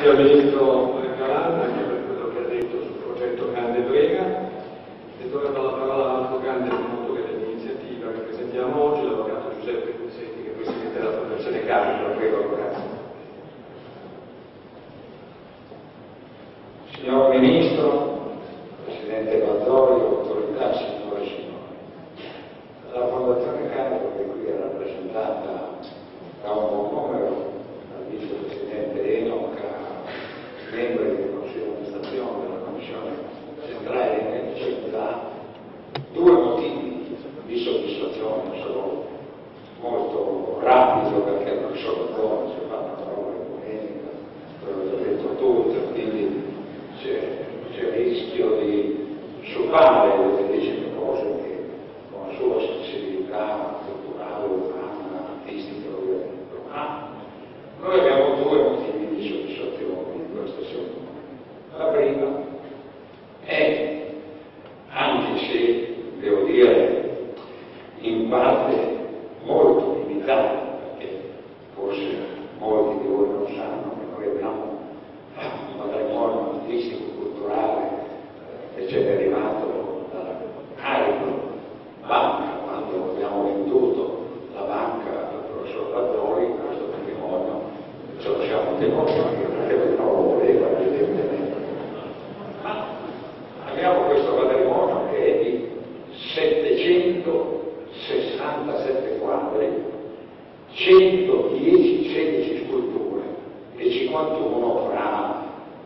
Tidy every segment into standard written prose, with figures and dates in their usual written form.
Grazie al Ministro Galan anche per quello che ha detto sul progetto Grande Brega, ed ora do la parola all'altro grande promotore dell'iniziativa che presentiamo oggi, l'avvocato Giuseppe Puzzetti, che è Presidente della Fondazione Carlo. Prego, avvocato. Signor Ministro, Presidente Valtori, autorità, signore e signori, la Fondazione Carlo, che qui è rappresentata da un buon numero, dal Vicepresidente Enoch, membri del Consiglio di amministrazione della Commissione centrale di beneficenza, due motivi di soddisfazione. Sono molto rapido perché il professor Valtori si fa una parola economica, l'ho già detto tutto, quindi c'è il rischio di sciupare le bellissime cose che con la sua sensibilità culturale, umana, artistica, lo aveva detto. Ma noi abbiamo due motivi di soddisfazione in questa seduta. La prima è, anche se devo dire in parte molto limitata, perché forse molti di voi non sanno che noi abbiamo un patrimonio artistico, culturale che ci è derivato dalla Carlo Banca, quando abbiamo venduto la banca al professor Valtori, questo patrimonio ce lo siamo tenuti perché non lo voleva evidentemente. Ma abbiamo questo patrimonio che è di 767 quadri, 116 sculture e 51 fra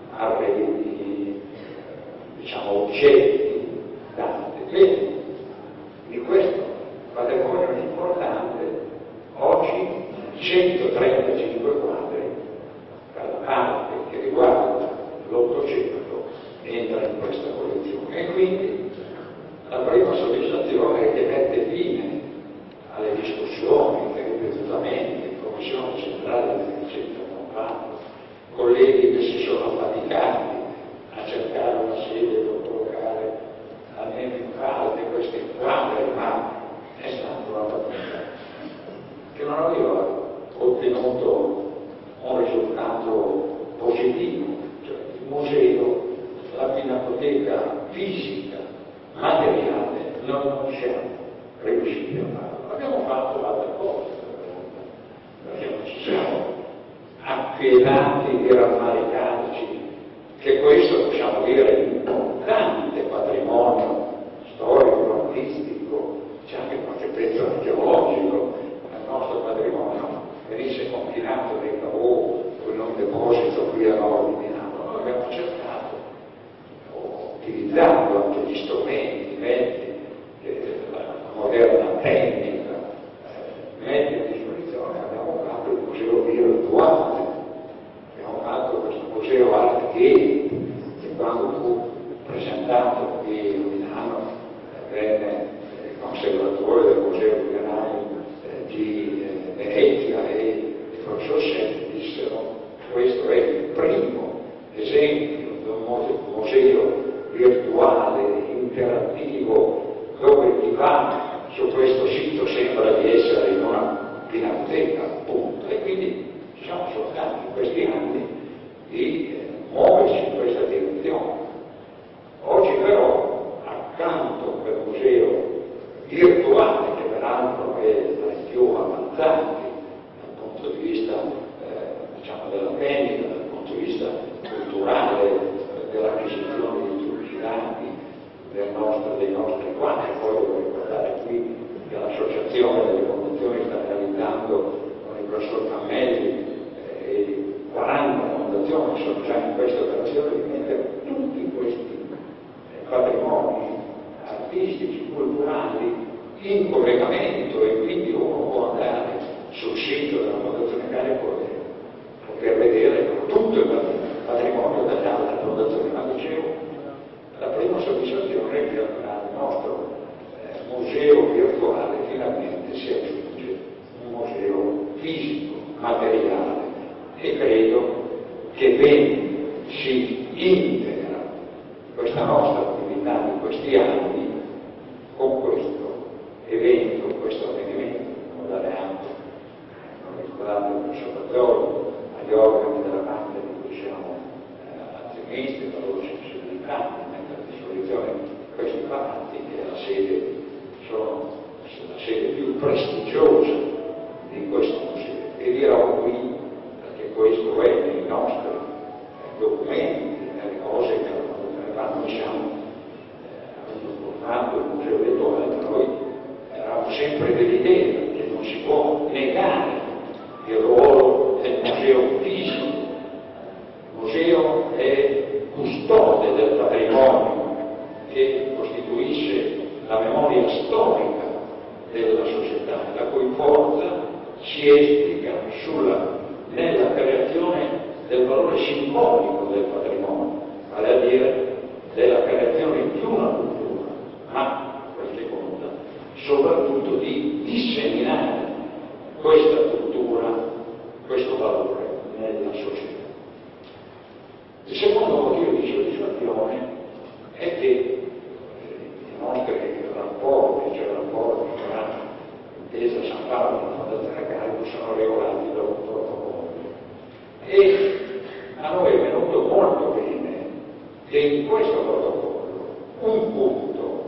arredi, diciamo, oggetti d'arte. Bene, di questo patrimonio importante, oggi 135 quadri, per la parte che riguarda l'Ottocento, entra in questa collezione. E quindi la prima soddisfazione è che mette fine alle discussioni che ripetutamente in Commissione centrale di beneficenza abbiamo fatto, colleghi che si sono affaticati a cercare una sede per collocare almeno in parte questi quadri, ma è stata una fatica che non aveva ottenuto un risultato positivo. Cioè, il museo, la pinacoteca fisica, materiale, non siamo riusciti a farlo. Abbiamo fatto altre cose, perché non ci siamo appelati di rammaricarci che questo, possiamo dire, importante patrimonio storico, artistico, c'è anche qualche pezzo archeologico nel nostro patrimonio, venisse confinato nei Cavò, in un deposito qui a nord di Milano. Noi abbiamo cercato, utilizzando anche gli strumenti, i mezzi, la moderna tecnica, mezzi a disposizione, abbiamo fatto il museo virtuale, abbiamo fatto questo museo Art Gate, che quando fu presentato qui a Milano venne il conservatore del museo Guggenheim di Venezia e il professor Setti dissero: questo è il primo esempio di un museo virtuale, interattivo, dove chi va su questo sito sembra di essere in una pinacoteca, appunto. E quindi ci siamo soltanto in questi anni di muoversi in questa direzione. Oggi però, accanto a quel museo virtuale, che peraltro è tra i più avanzati dal punto di vista diciamo della tecnica, dal punto di vista culturale, dell'acquisizione di trucchi dati dei nostri quadri, poi devo ricordare qui che l'associazione delle fondazioni sta realizzando con il professor Cammelli e 40 fondazioni sono già in questa operazione di mettere tutti questi patrimoni artistici, culturali in collegamento, e quindi uno può andare sul sito della Fondazione Carlo e poter vedere tutto il patrimonio delle altre fondazioni. Ma dicevo, la prima soddisfazione è che al nostro museo virtuale finalmente si aggiunge un museo fisico, materiale, e credo che ben si integra questa nostra attività di questi anni con questo evento, questo avvenimento. Devo dare anche, non ricordate il professor Valtori, agli organi della banca di cui siamo troviamo qui, perché questo è nei nostri documenti, nelle cose che noi siamo portato il museo elettorale, noi eravamo sempre dell'idea che non si può negare il ruolo del museo fisico. Il museo è custode del patrimonio che costituisce la memoria storica della società, la cui forza si esplica nella creazione del valore simbolico del patrimonio, vale a dire della creazione di una cultura, ma quel che conta, soprattutto di disseminare questa cultura, questo valore nella società. Il secondo motivo di soddisfazione è che i nostri rapporti, cioè rapporti tra l'Intesa San Paolo e la Fondazione Carico, sono regolati da un protocollo. E a noi è venuto molto bene che in questo protocollo un punto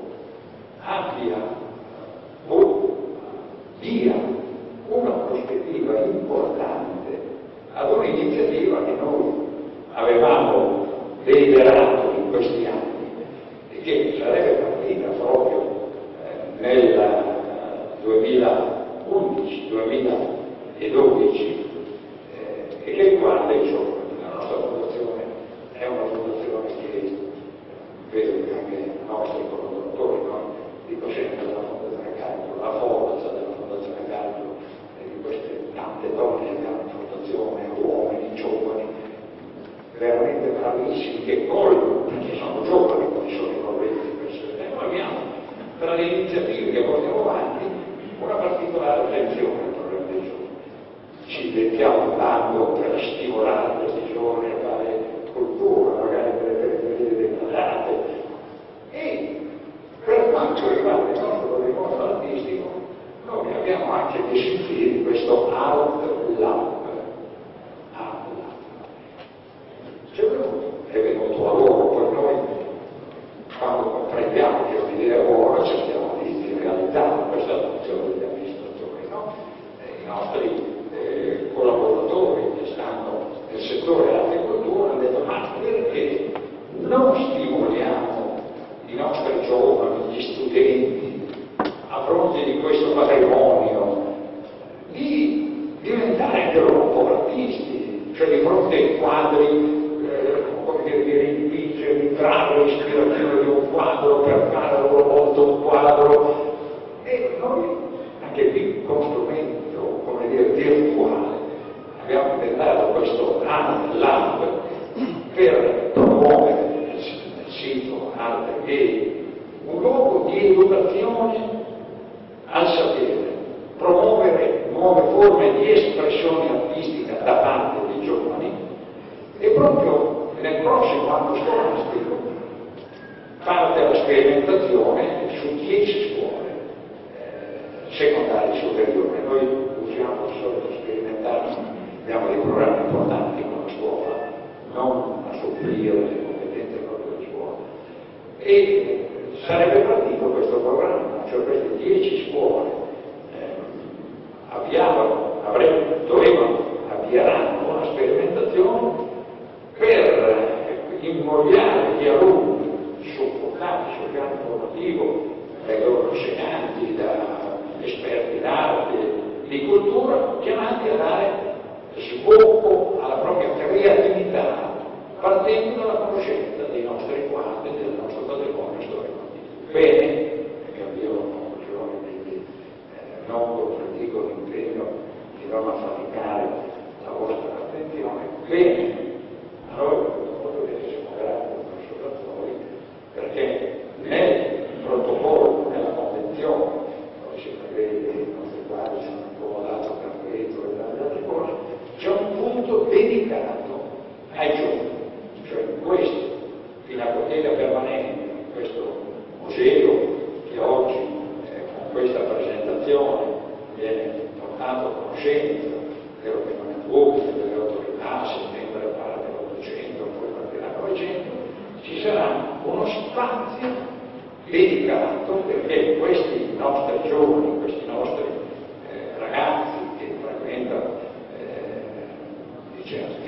dia una prospettiva importante ad un'iniziativa che noi avevamo deliberato in questi anni e che sarebbe partita proprio nel 2011-2012 e che riguarda insomma la nostra fondazione. È una fondazione che vedo che anche i nostri collaboratori, noi dico sempre della Fondazione Carico, la forza della Fondazione Carico e di queste tante donne che hanno in fondazione, uomini, giovani, veramente bravissimi, che colgono, perché sono giovani, poi sono i colleghi di questo. E noi abbiamo tra le iniziative che portiamo avanti una particolare attenzione al problema dei giovani. Ci inventiamo un bando per stimolare questi giovani a fare cultura, magari per le periferie degradate. E per quanto riguarda il nostro patrimonio artistico, noi abbiamo anche messo in piedi questo Art Lab. È venuto a loro, poi noi quando comprendiamo che è un'idea buona cerchiamo di realizzare questa funzione degli amministratori, no? I nostri collaboratori che stanno nel settore arte e cultura hanno detto: ma perché non stimoliamo i nostri giovani, gli studenti, a fronte di questo patrimonio, di diventare anche loro un po' artisti, cioè di fronte ai quadri di rimpingere, di trarre l'ispirazione di un quadro per fare a loro volta un quadro. E noi, anche qui con strumento, come dire, virtuale, abbiamo inventato questo Art Lab per promuovere nel sito Arte Gay un luogo di educazione al sapere, promuovere nuove forme di espressione artistica da parte dei giovani. E proprio nel prossimo anno scolastico parte la sperimentazione su 10 scuole secondarie superiori. Noi usiamo di solito sperimentare, abbiamo dei programmi importanti con la scuola, non a supplire le competenze proprio della scuola. E sarebbe partito questo programma, cioè queste 10 scuole avvieranno una sperimentazione per invogliare gli alunni, soffocati sul piano formativo, dai loro insegnanti, da esperti d'arte, di cultura, chiamati a dare sbocco alla propria creatività, partendo dalla conoscenza dei nostri quadri e del nostro patrimonio storico. Bene, mi avvio a una conclusione, quindi non contraddico l'impegno di non affaticare la vostra attenzione. Bene. Noi siamo grati al nostro Razzoli perché nel protocollo, nella convenzione, dove si prevede che i nostri quadri sono accomodati per questo e tante altre cose, c'è un punto dedicato ai giovani, cioè questo, pinacoteca permanente, questo museo che oggi con questa presentazione viene portato a conoscenza dell'opinione pubblica, delle autorità, settembre a parte poi partirà a 900, ci sarà uno spazio dedicato perché questi nostri giovani, questi nostri ragazzi che frequentano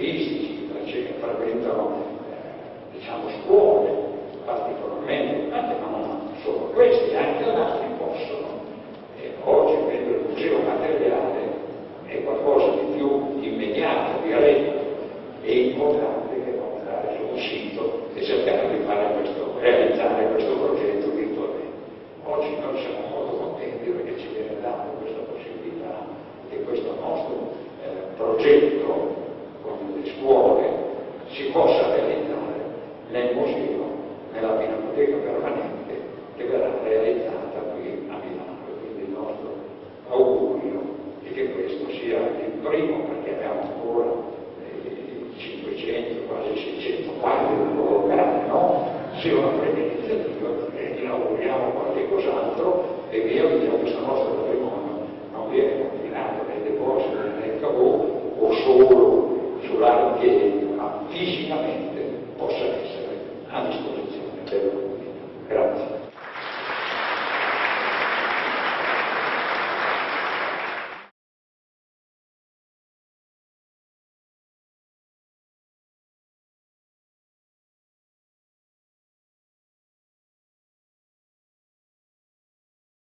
artistici, frequentano diciamo scuole particolarmente importanti, ma non solo questi, anche altri possono. Oggi vedo il museo materiale è qualcosa di più immediato, diretto e importante che non andare su un sito e cercare di realizzare questo progetto virtualmente. Oggi noi siamo molto contenti perché ci viene data questa possibilità che questo nostro progetto con le scuole si possa realizzare nel museo, nella pinacoteca permanente che verrà realizzata qui a Milano. Quindi il nostro augurio è che questo sia il primo, perché abbiamo ancora 500, quasi 600 quadri da collocare, no? Sia una prima iniziativa perché inauguriamo qualche cos'altro e via via questo nostro patrimonio non viene confinato nei depositi, nel cavò o solo sull'area piedi, ma fisicamente possa essere a disposizione.